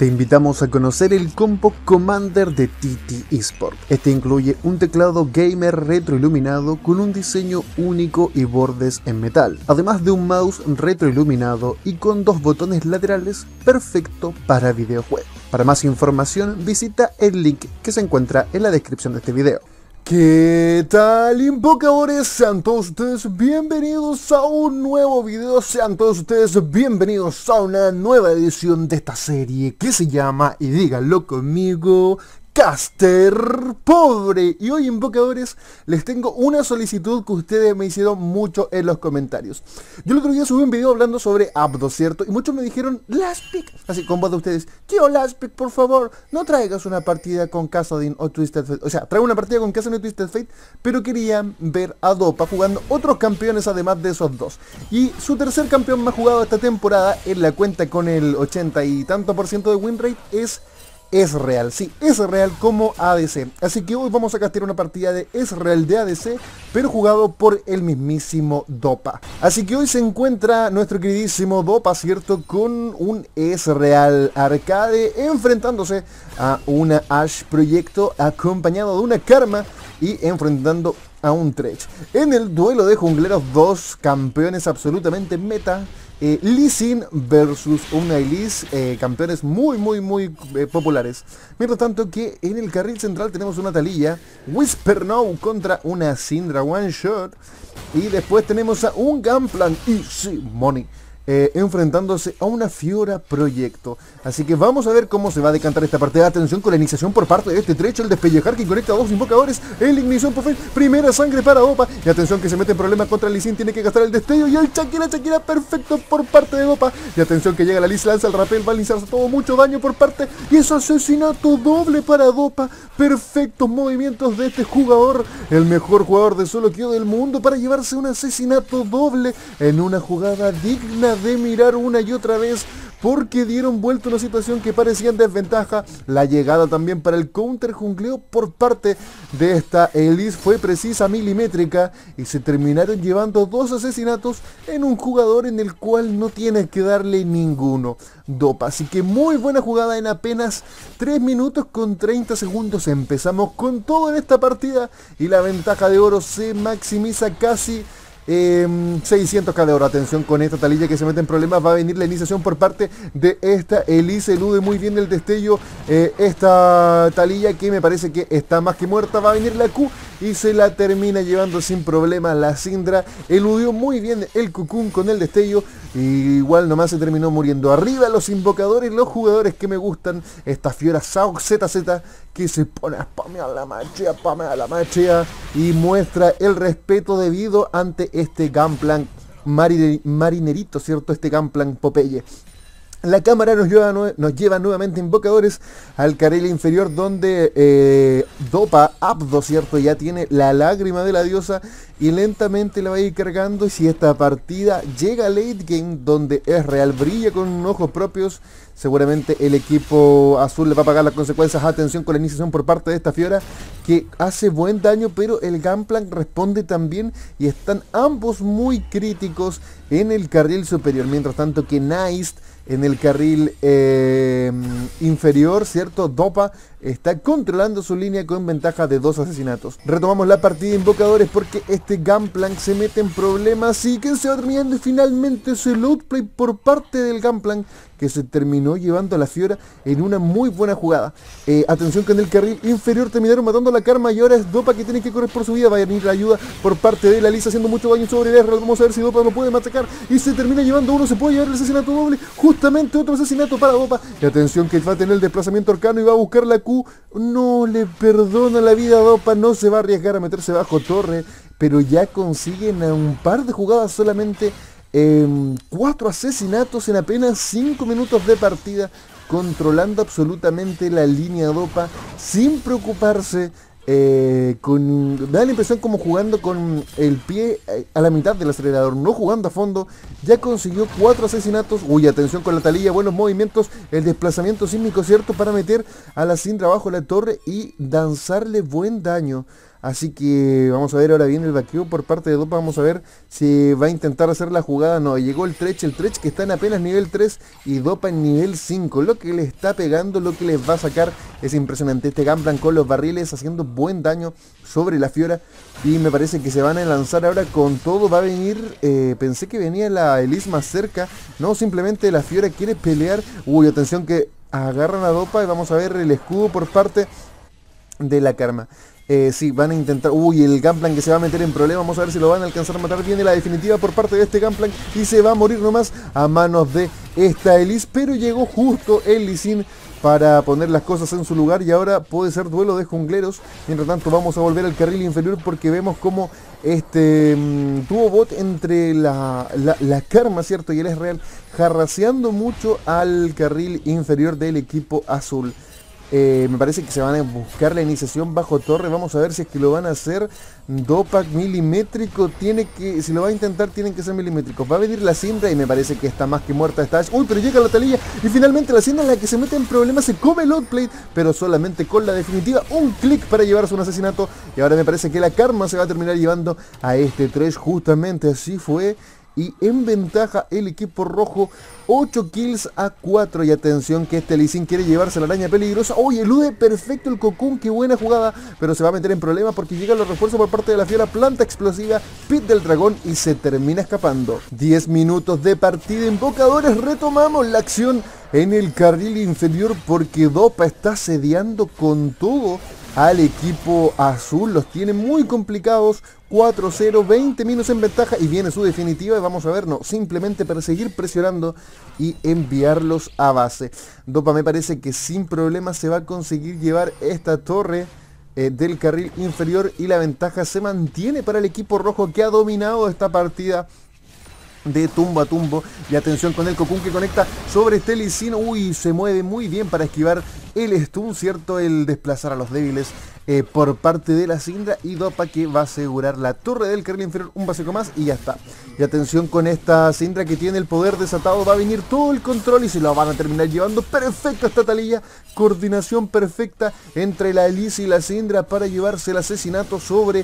Te invitamos a conocer el combo Commander de TT Esport. Este incluye un teclado gamer retroiluminado con un diseño único y bordes en metal, además de un mouse retroiluminado y con dos botones laterales, perfecto para videojuegos. Para más información visita el link que se encuentra en la descripción de este video. ¿Qué tal, invocadores? Sean todos ustedes bienvenidos a un nuevo video, sean todos ustedes bienvenidos a una nueva edición de esta serie que se llama, y díganlo conmigo, Caster Pobre. Y hoy, invocadores, les tengo una solicitud que ustedes me hicieron mucho en los comentarios. Yo el otro día subí un video hablando sobre Apdos, ¿cierto? Y muchos me dijeron, Lastpick, así con voz de ustedes, tío Lastpick, por favor, no traigas una partida con Kassadin o Twisted Fate. O sea, traigo una partida con Kassadin o Twisted Fate, pero querían ver a Dopa jugando otros campeones además de esos dos. Y su tercer campeón más jugado esta temporada en la cuenta con el 80 y tanto % de win rate es real, sí, es real como ADC. Así que hoy vamos a castear una partida de Ezreal de ADC, pero jugado por el mismísimo Dopa. Así que hoy se encuentra nuestro queridísimo Dopa, ¿cierto? Con un Ezreal Arcade enfrentándose a una Ashe Proyecto acompañado de una Karma y enfrentando a un Thresh. En el duelo de jungleros, dos campeones absolutamente meta. Lee Sin versus una Elise, campeones muy populares. Mientras tanto que en el carril central tenemos una Taliyah, Whisper No contra una Syndra One Shot. Y después tenemos a un Gunplank Easy Money enfrentándose a una Fiora Proyecto. Así que vamos a ver cómo se va a decantar esta partida. Atención con la iniciación por parte de este Thresh, el despellejar que conecta a dos invocadores, el ignición por fin, primera sangre para Dopa. Y atención que se mete en problemas contra Lee Sin, tiene que gastar el destello y el Shakira perfecto por parte de Dopa. Y atención que llega la Liz, lanza el rapel, va a lanzarse todo, mucho daño por parte, y es asesinato doble para Dopa. Perfectos movimientos de este jugador, el mejor jugador de solo queue del mundo, para llevarse un asesinato doble en una jugada digna de mirar una y otra vez, porque dieron vuelta una situación que parecía en desventaja. La llegada también para el counter jungleo por parte de esta Elise fue precisa, milimétrica, y se terminaron llevando dos asesinatos en un jugador en el cual no tienes que darle ninguno, Dopa. Así que muy buena jugada en apenas 3 minutos con 30 segundos. Empezamos con todo en esta partida y la ventaja de oro se maximiza casi 600k de oro. Atención con esta Taliyah que se mete en problemas. Va a venir la iniciación por parte de esta Elise. Elude muy bien el destello esta Taliyah, que me parece que está más que muerta. Va a venir la Q y se la termina llevando sin problemas la Syndra. Eludió muy bien el Cocoon con el destello, y igual nomás se terminó muriendo. Arriba los invocadores, los jugadores que me gustan. Esta Fiora ZZ que se pone a spamear la machea y muestra el respeto debido ante este Gunplank marinerito, ¿cierto? Este Gunplank Popeye. La cámara nos lleva nuevamente, invocadores, al carril inferior, donde Dopa Apdo, ¿cierto? Ya tiene la lágrima de la diosa y lentamente la va a ir cargando. Y si esta partida llega a late game, donde Ezreal brilla con ojos propios, seguramente el equipo azul le va a pagar las consecuencias. Atención con la iniciación por parte de esta Fiora, que hace buen daño, pero el Gunplank responde también, y están ambos muy críticos en el carril superior. Mientras tanto que Nice en el carril inferior, ¿cierto? Dopa está controlando su línea con ventaja de 2 asesinatos. Retomamos la partida, invocadores, porque este Gunplank se mete en problemas y que se va terminando, y finalmente es el outplay por parte del Gunplank, que se terminó llevando a la Fiora en una muy buena jugada. Atención que en el carril inferior terminaron matando a la Karma, y ahora es Dopa que tiene que correr por su vida. Va a venir la ayuda por parte de la Lisa, haciendo mucho daño sobre el Ezreal. Vamos a ver si Dopa lo puede machacar, y se termina llevando uno. Se puede llevar el asesinato doble, justamente otro asesinato para Dopa. Y atención que va a tener el desplazamiento arcano y va a buscar la Q. No le perdona la vida a Dopa, no se va a arriesgar a meterse bajo torre, pero ya consiguen a un par de jugadas solamente 4 asesinatos en apenas 5 minutos de partida, controlando absolutamente la línea Dopa sin preocuparse. Da la impresión como jugando con el pie a la mitad del acelerador, no jugando a fondo. Ya consiguió 4 asesinatos. Uy, atención con la Taliyah, buenos movimientos, el desplazamiento sísmico, ¿cierto? Para meter a la Syndra bajo la torre y danzarle buen daño Así que vamos a ver ahora bien el vaqueo por parte de Dopa. Vamos a ver si va a intentar hacer la jugada. No, llegó el Tretch que está en apenas nivel 3 y Dopa en nivel 5. Lo que le está pegando, lo que les va a sacar es impresionante. Este Gunplank con los barriles haciendo buen daño sobre la Fiora. Y me parece que se van a lanzar ahora con todo. Va a venir, pensé que venía la Elise más cerca. No, simplemente la Fiora quiere pelear. Uy, atención que agarran a Dopa y vamos a ver el escudo por parte de la Karma. Sí, van a intentar... Uy, el Gunplank que se va a meter en problemas. Vamos a ver si lo van a alcanzar a matar. Viene la definitiva por parte de este Gunplank y se va a morir nomás a manos de esta Elise. Pero llegó justo el Lee Sin para poner las cosas en su lugar y ahora puede ser duelo de jungleros. Mientras tanto vamos a volver al carril inferior porque vemos como tuvo bot entre la Karma, ¿cierto? Y el Es-Real jarraseando mucho al carril inferior del equipo azul. Me parece que se van a buscar la iniciación bajo torre. Vamos a ver si es que lo van a hacer. Dopa milimétrico. Si lo va a intentar, tienen que ser milimétricos. Va a venir la Syndra y me parece que está más que muerta esta Ashe. Uy, pero llega la Taliyah. Y finalmente la Syndra, la que se mete en problemas, se come el outplay. Pero solamente con la definitiva. Un clic para llevarse un asesinato. Y ahora me parece que la Karma se va a terminar llevando a este Thresh. Justamente así fue. Y en ventaja el equipo rojo, 8 kills a 4. Y atención que este Lee Sin quiere llevarse la araña peligrosa. ¡Uy! Elude perfecto el Cocoon, qué buena jugada. Pero se va a meter en problemas porque llegan los refuerzos por parte de la Fiora. Planta explosiva, Pit del dragón y se termina escapando. 10 minutos de partida. Invocadores, retomamos la acción en el carril inferior porque Dopa está sediando con todo al equipo azul. Los tiene muy complicados. 4-0, 20 minutos en ventaja y viene su definitiva y vamos a ver, no, simplemente perseguir presionando y enviarlos a base. Dopa me parece que sin problemas se va a conseguir llevar esta torre del carril inferior y la ventaja se mantiene para el equipo rojo que ha dominado esta partida de tumbo a tumbo. Y atención con el Cocoon que conecta sobre este Lee Sin. Uy, se mueve muy bien para esquivar el stun, ¿cierto? El desplazar a los débiles por parte de la Syndra. Y Dopa que va a asegurar la torre del carril inferior, un básico más y ya está. Y atención con esta Syndra que tiene el poder desatado. Va a venir todo el control y se lo van a terminar llevando. Perfecto esta Taliyah. Coordinación perfecta entre la Elise y la Syndra para llevarse el asesinato sobre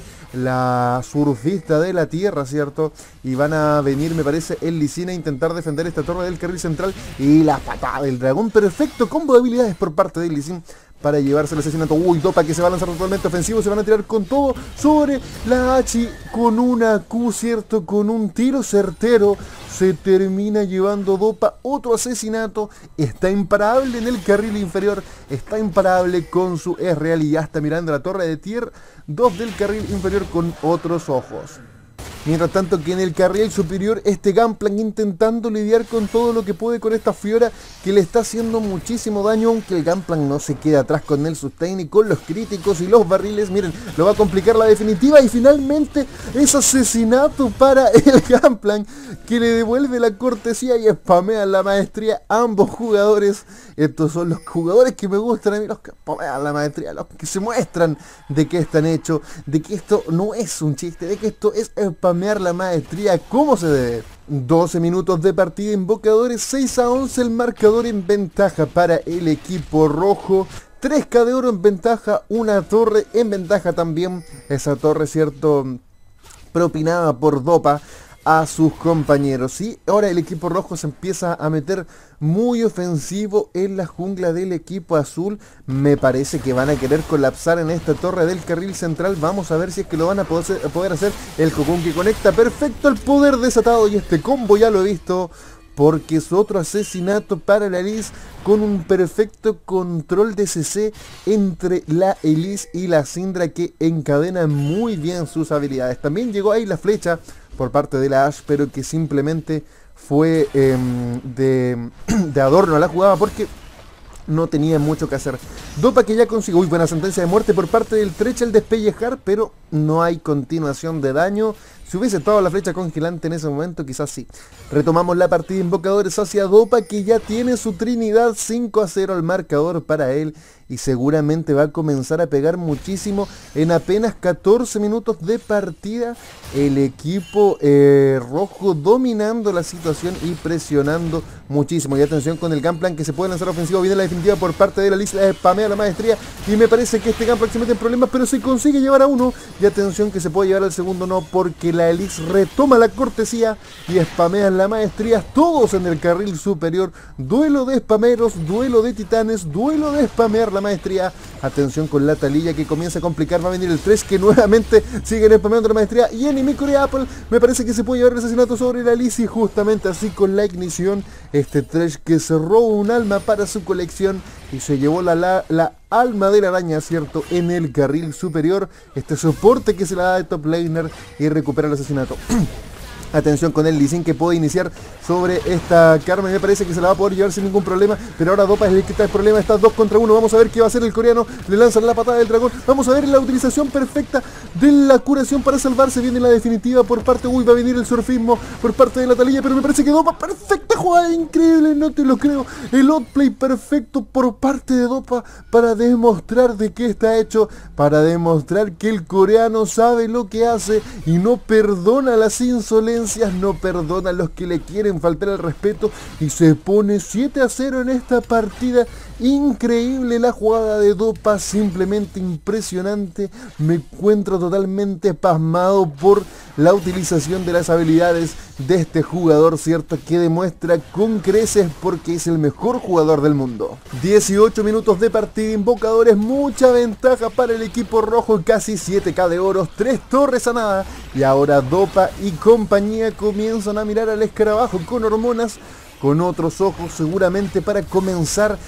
la surfista de la tierra, ¿cierto? Y van a venir, me parece, el Lee Sin a intentar defender esta torre del carril central. Y la patada del dragón. Perfecto combo de habilidades por parte de Lee Sin para llevarse el asesinato. Uy, Dopa que se va a lanzar totalmente ofensivo. Se van a tirar con todo sobre la Hachi con una Q, ¿cierto? Con un tiro certero. Se termina llevando Dopa otro asesinato. Está imparable en el carril inferior. Está imparable con su Es-Real y ya está mirando la torre de tier 2 del carril inferior con otros ojos. Mientras tanto que en el carril superior este Gunplank intentando lidiar con todo lo que puede con esta Fiora que le está haciendo muchísimo daño, aunque el Gunplank no se queda atrás con el sustain y con los críticos y los barriles. Miren, lo va a complicar la definitiva y finalmente es asesinato para el Gunplank que le devuelve la cortesía y spamea la maestría a ambos jugadores. Estos son los jugadores que me gustan a mí, los que spamean la maestría, los que se muestran de qué están hechos, de que esto no es un chiste, de que esto es spamear la maestría como se debe. 12 minutos de partida, invocadores, 6-11 el marcador en ventaja para el equipo rojo. 3K de oro en ventaja, una torre en ventaja también. Esa torre, cierto, propinada por Dopa a sus compañeros. Y ahora el equipo rojo se empieza a meter muy ofensivo en la jungla del equipo azul. Me parece que van a querer colapsar en esta torre del carril central. Vamos a ver si es que lo van a poder hacer. El Cocoon que conecta perfecto, el poder desatado y este combo ya lo he visto, porque es otro asesinato para la Elise con un perfecto control de CC entre la Elise y la Syndra que encadena muy bien sus habilidades. También llegó ahí la flecha por parte de la Ashe, pero que simplemente fue de adorno a la jugada porque no tenía mucho que hacer. Dopa que ya consiguió, buena sentencia de muerte por parte del Thresh al despellejar, pero no hay continuación de daño. Si hubiese estado la flecha congelante en ese momento, quizás sí. Retomamos la partida Invocadores hacia Dopa, que ya tiene su Trinidad. 5-0 al marcador para él. Y seguramente va a comenzar a pegar muchísimo. En apenas 14 minutos de partida, el equipo rojo dominando la situación y presionando muchísimo. Y atención con el Gunplank, que se puede lanzar ofensivo. Viene la definitiva por parte de la Liz, la spamea la maestría. Y me parece que este Gunplank se mete en problemas, pero se consigue llevar a uno. Y atención que se puede llevar al segundo, no, porque la Elix retoma la cortesía y spamean la maestría. Todos en el carril superior. Duelo de spameros, duelo de titanes, duelo de spamear la maestría. Atención con la talilla que comienza a complicar. Va a venir el 3 que nuevamente siguen spameando la maestría. Y Enemy Core Apple me parece que se puede llevar el asesinato sobre la Liz. Y justamente así con la ignición, este Thresh que se roba un alma para su colección y se llevó la alma de la araña, ¿cierto? En el carril superior. Este soporte que se la da de top laner y recupera el asesinato. Atención con el Lee Sin, que puede iniciar sobre esta Karma. Me parece que se la va a poder llevar sin ningún problema. Pero ahora Dopa es el que está el problema. Está 2 contra 1. Vamos a ver qué va a hacer el coreano. Le lanzan la patada del dragón. Vamos a ver la utilización perfecta de la curación para salvarse. Viene la definitiva por parte. Uy, va a venir el surfismo por parte de la talilla. Pero me parece que Dopa, perfecta jugada, increíble. No te lo creo. El outplay perfecto por parte de Dopa para demostrar de qué está hecho. Para demostrar que el coreano sabe lo que hace y no perdona las insolencias. No perdona a los que le quieren faltar el respeto y se pone 7-0 en esta partida. Increíble la jugada de Dopa, simplemente impresionante. Me encuentro totalmente pasmado por la utilización de las habilidades de este jugador, ¿cierto? Que demuestra con creces porque es el mejor jugador del mundo. 18 minutos de partida, Invocadores, mucha ventaja para el equipo rojo, casi 7k de oro, 3 torres a nada. Y ahora Dopa y compañía comienzan a mirar al escarabajo con hormonas, con otros ojos seguramente para comenzar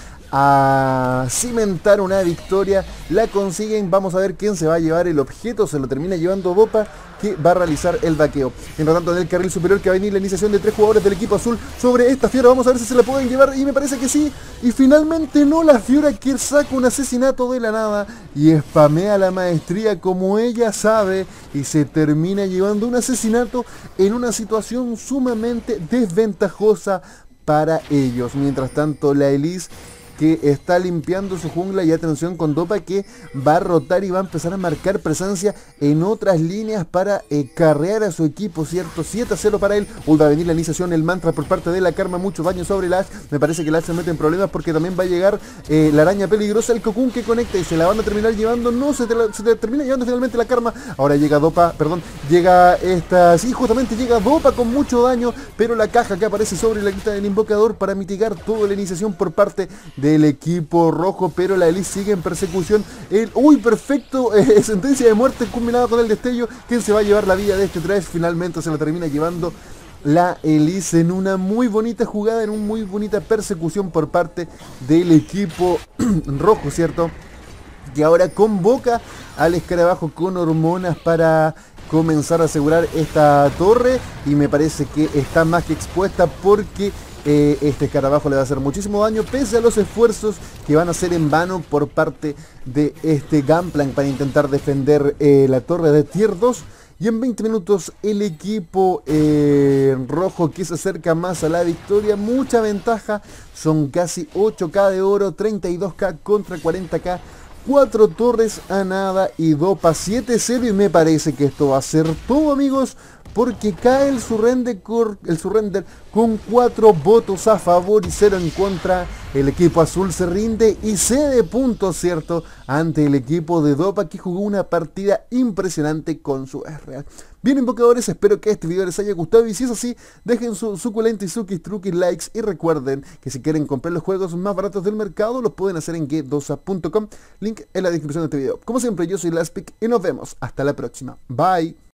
a cimentar una victoria. La consiguen, vamos a ver quién se va a llevar el objeto. Se lo termina llevando Dopa, que va a realizar el vaqueo. Mientras tanto, en el carril superior que va a venir la iniciación de 3 jugadores del equipo azul sobre esta Fiora. Vamos a ver si se la pueden llevar y me parece que sí. Y finalmente no, la Fiora que saca un asesinato de la nada y spamea la maestría como ella sabe y se termina llevando un asesinato en una situación sumamente desventajosa para ellos. Mientras tanto, la Elise, que está limpiando su jungla, y atención con Dopa, que va a rotar y va a empezar a marcar presencia en otras líneas para carrear a su equipo, ¿cierto? 7-0 para él. Uy, va a venir la iniciación, el mantra por parte de la Karma, mucho daño sobre el Ash. Me parece que el Ash se mete en problemas porque también va a llegar la araña peligrosa, el Cocoon que conecta y se la van a terminar llevando. No, se termina llevando finalmente la Karma. Ahora llega Dopa, perdón, llega esta, sí, justamente llega Dopa con mucho daño, pero la caja que aparece sobre la quita del invocador para mitigar toda la iniciación por parte del equipo rojo, pero la Elise sigue en persecución. Uy, perfecto, sentencia de muerte combinada con el destello. ¿Quién se va a llevar la vida de este Thresh? Finalmente se la termina llevando la Elise en una muy bonita jugada, en una muy bonita persecución por parte del equipo rojo, ¿cierto? Que ahora convoca al escarabajo con hormonas para comenzar a asegurar esta torre, y me parece que está más que expuesta porque este escarabajo le va a hacer muchísimo daño, pese a los esfuerzos que van a ser en vano por parte de este Gunplank para intentar defender la torre de tier 2. Y en 20 minutos el equipo rojo, que se acerca más a la victoria, mucha ventaja, son casi 8k de oro, 32k contra 40k, 4 torres a nada y Dopa 7-0, y me parece que esto va a ser todo, amigos, porque cae el surrender con 4 votos a favor y 0 en contra. El equipo azul se rinde y cede puntos, ¿cierto?, ante el equipo de Dopa, que jugó una partida impresionante con su real. Bien, invocadores, espero que este video les haya gustado, y si es así, dejen su suculento y truquis likes, y recuerden que si quieren comprar los juegos más baratos del mercado, los pueden hacer en g2a.com, link en la descripción de este video. Como siempre, yo soy Laspic y nos vemos hasta la próxima. Bye.